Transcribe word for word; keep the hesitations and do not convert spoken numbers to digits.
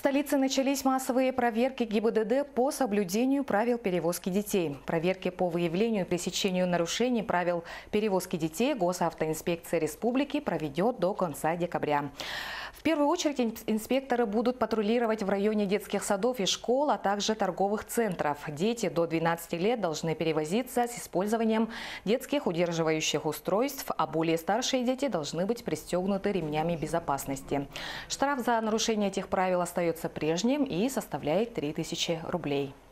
столице начались массовые проверки ГИБДД по соблюдению правил перевозки детей. Проверки по выявлению и пресечению нарушений правил перевозки детей Госавтоинспекция Республики проведет до конца декабря. В первую очередь инспекторы будут патрулировать в районе детских садов и школ, а также торговых центров. Дети до двенадцати лет должны перевозиться с использованием детских удерживающих устройств, а более старшие дети должны быть пристегнуты ремнями безопасности. Штраф за нарушение этих правил остается прежним и составляет три тысячи рублей.